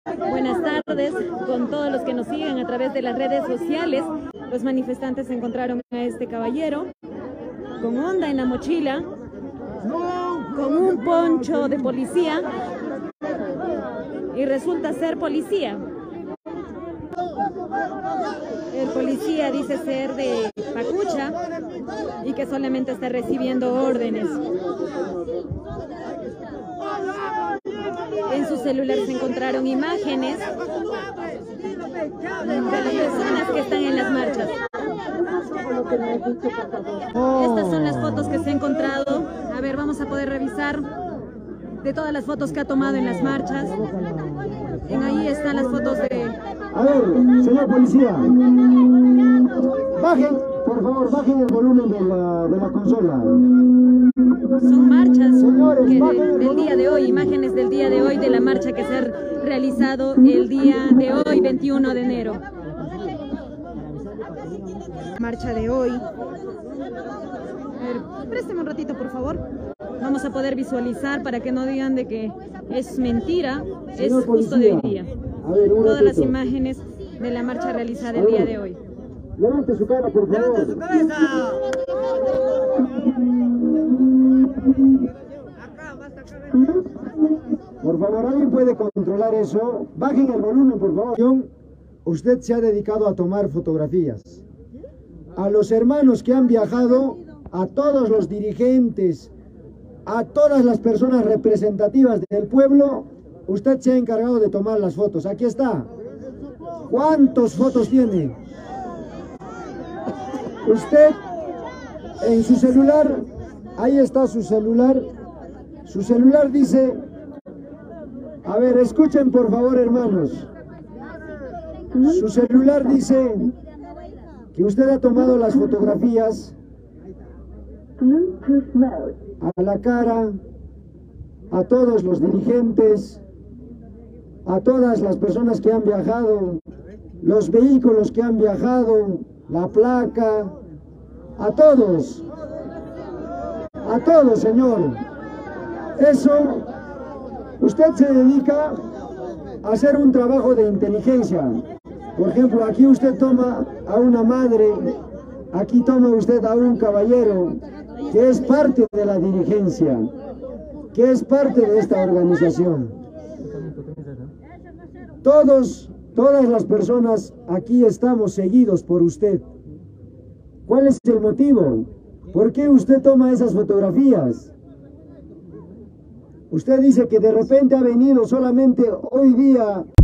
Buenas tardes con todos los que nos siguen a través de las redes sociales. Los manifestantes encontraron a este caballero con onda en la mochila, con un poncho de policía y resulta ser policía. El policía dice ser de Pacucha y que solamente está recibiendo órdenes. En su celular se encontraron imágenes de las personas que están en las marchas. Estas son las fotos que se ha encontrado. A ver, vamos a poder revisar de todas las fotos que ha tomado en las marchas. Ahí están las fotos de... A ver, señor policía, bajen, por favor, bajen el volumen de la consola. Son marchas Señores, del día de hoy, imágenes del día de hoy, de la marcha que se ha realizado el día de hoy, 21 de enero. Marcha de hoy. A ver, présteme un ratito, por favor. Vamos a poder visualizar para que no digan de que es mentira, es justo de hoy día. Todas las imágenes de la marcha realizada el día de hoy. Levante su cara, por favor. ¡Levante su cabeza! Por favor, ¿alguien puede controlar eso? Bajen el volumen, por favor. Usted se ha dedicado a tomar fotografías. A los hermanos que han viajado, a todos los dirigentes, a todas las personas representativas del pueblo, usted se ha encargado de tomar las fotos. Aquí está. ¿Cuántas fotos tiene? Usted, en su celular, ahí está su celular. Su celular dice... A ver, escuchen por favor, hermanos. Su celular dice que usted ha tomado las fotografías a la cara, a todos los dirigentes, a todas las personas que han viajado, los vehículos que han viajado, la placa, a todos, señor. Eso, usted se dedica a hacer un trabajo de inteligencia. Por ejemplo, aquí usted toma a una madre, aquí toma usted a un caballero que es parte de la dirigencia, que es parte de esta organización. Todas las personas aquí estamos seguidos por usted. ¿Cuál es el motivo? ¿Por qué usted toma esas fotografías? Usted dice que de repente ha venido solamente hoy día